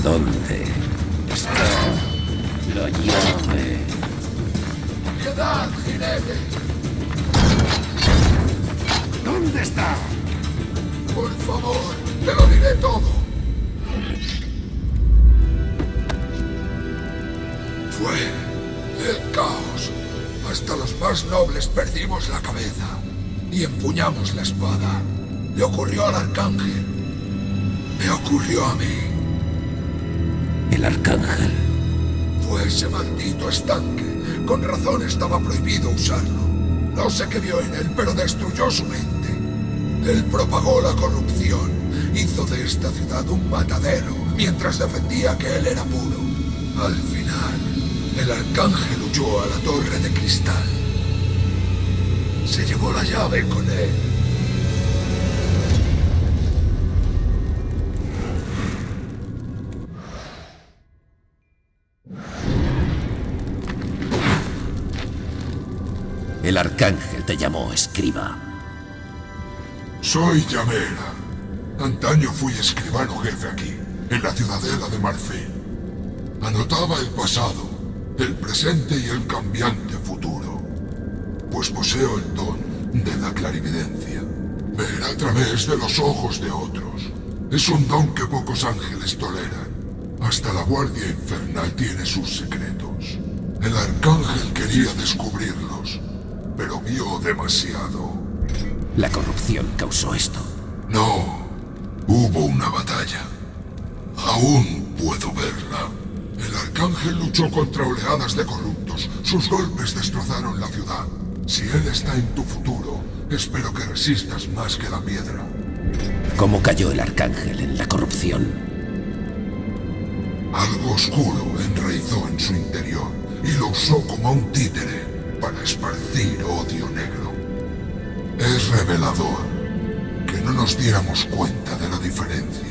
¿Dónde está la llave? ¡Piedad, jinete! ¿Dónde está? Por favor, te lo diré todo. Fue el caos. Hasta los más nobles perdimos la cabeza y empuñamos la espada. Le ocurrió al arcángel. Me ocurrió a mí. El arcángel. Fue ese maldito estanque. Con razón estaba prohibido usarlo. No sé qué vio en él, pero destruyó su mente. Él propagó la corrupción. Hizo de esta ciudad un matadero, mientras defendía que él era puro. Al final, el arcángel huyó a la torre de cristal. Se llevó la llave con él. El arcángel te llamó, escriba. Soy Yamera. Antaño fui escribano jefe aquí, en la ciudadela de Marfil. Anotaba el pasado, el presente y el cambiante futuro. Pues poseo el don de la clarividencia. Ver a través de los ojos de otros. Es un don que pocos ángeles toleran. Hasta la Guardia Infernal tiene sus secretos. El arcángel quería descubrirlos, pero vio demasiado. La corrupción causó esto. No, hubo una batalla. Aún puedo verla. El arcángel luchó contra oleadas de corruptos. Sus golpes destrozaron la ciudad. Si él está en tu futuro, espero que resistas más que la piedra. ¿Cómo cayó el arcángel en la corrupción? Algo oscuro enraizó en su interior y lo usó como un títere para esparcir odio negro. Es revelador que no nos diéramos cuenta de la diferencia.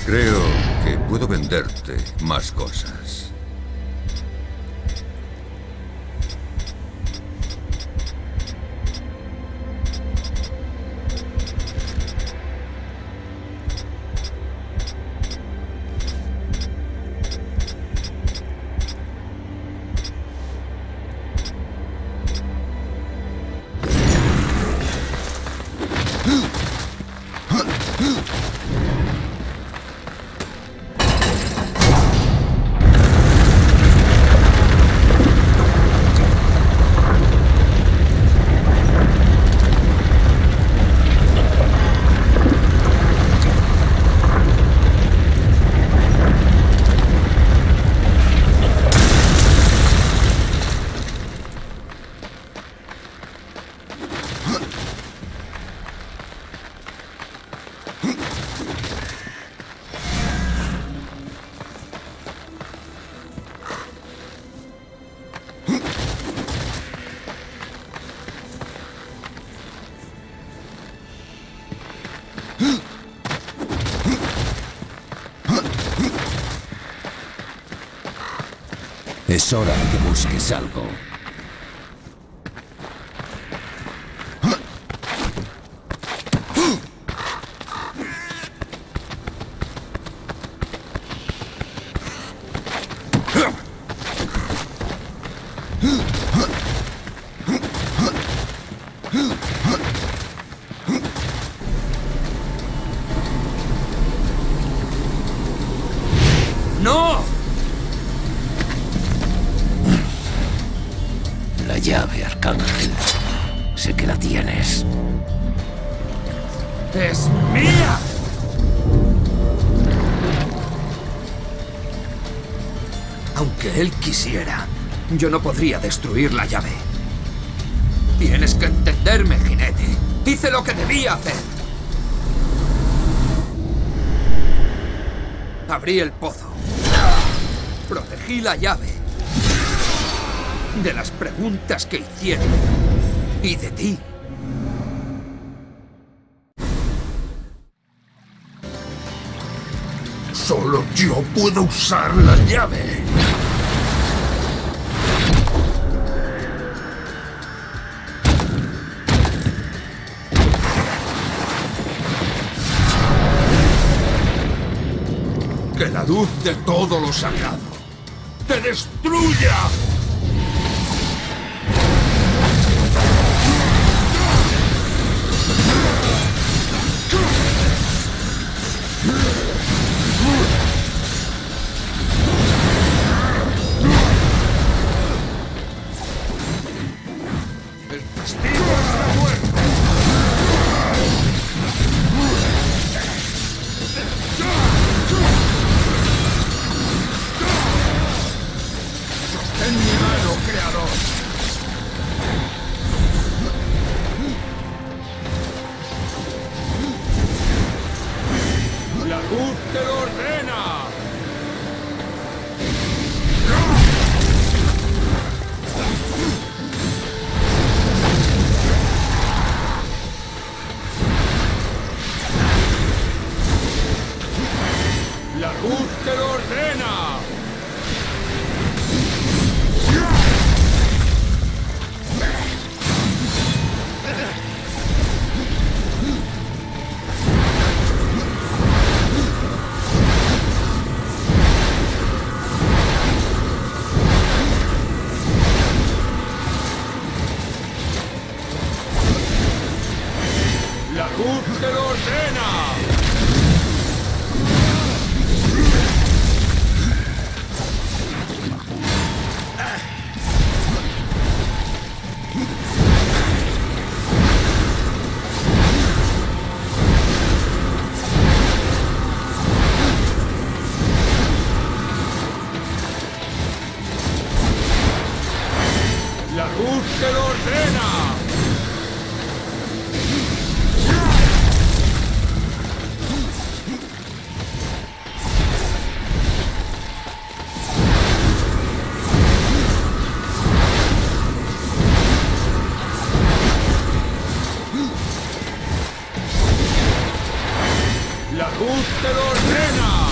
Creo que puedo venderte más cosas. Es hora de que busques algo. ¡No! La llave, Arcángel. Sé que la tienes. ¡Es mía! Aunque él quisiera, yo no podría destruir la llave. Tienes que entenderme, jinete. Hice lo que debía hacer. Abrí el pozo. Protegí la llave de las preguntas que hicieron y de ti. Solo yo puedo usar la llave. Que la luz de todo lo sagrado te destruya. El castigo es la muerte. Sostén mi mano, creador. La luz te lo ordena. La luz te lo ordena. La luz te lo ordena. La luz te lo ordena. La luz te lo ordena.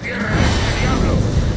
¡Cierren este diablo!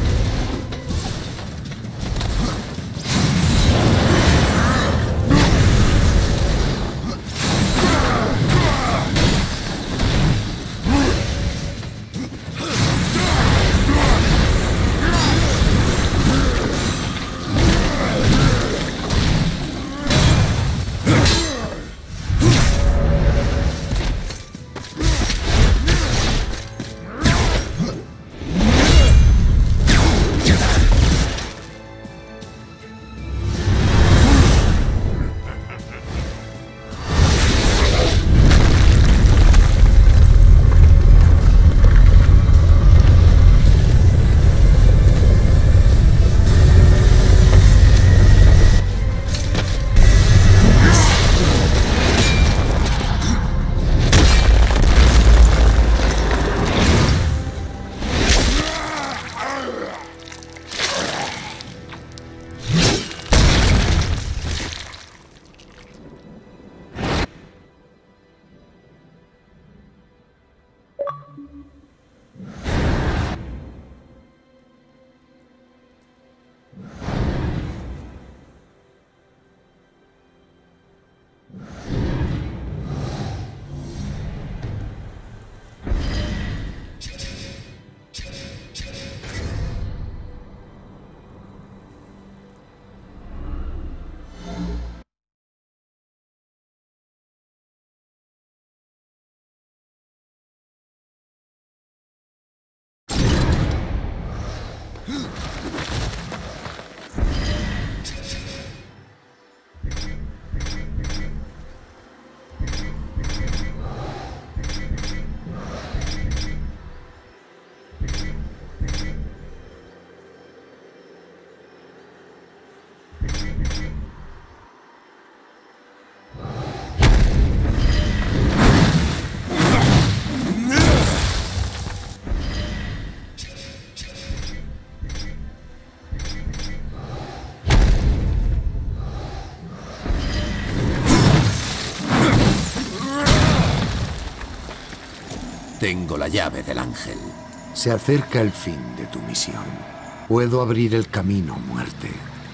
Tengo la llave del ángel. Se acerca el fin de tu misión. Puedo abrir el camino, muerte,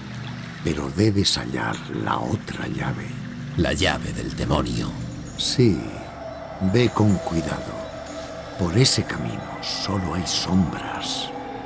pero debes hallar la otra llave. La llave del demonio. Sí, ve con cuidado. Por ese camino solo hay sombras.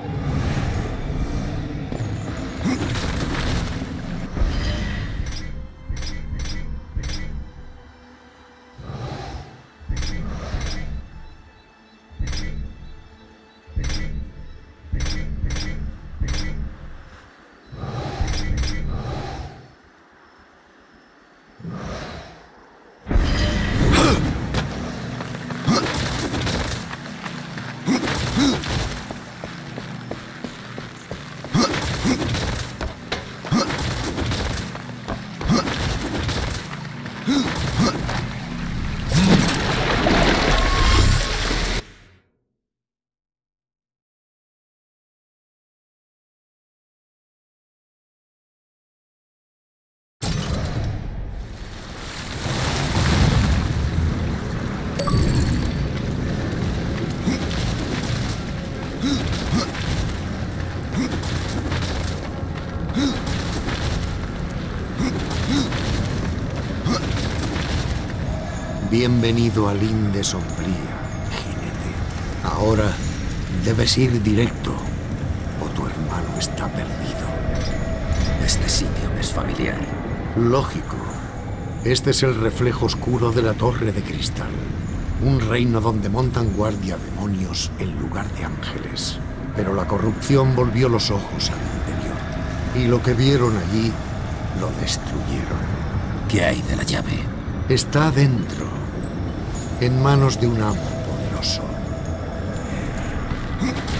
Bienvenido a Linde Sombría, jinete. Ahora debes ir directo, o tu hermano está perdido. Este sitio me es familiar. Lógico. Este es el reflejo oscuro de la Torre de Cristal. Un reino donde montan guardia demonios en lugar de ángeles. Pero la corrupción volvió los ojos al interior. Y lo que vieron allí, lo destruyeron. ¿Qué hay de la llave? Está dentro, en manos de un amo poderoso.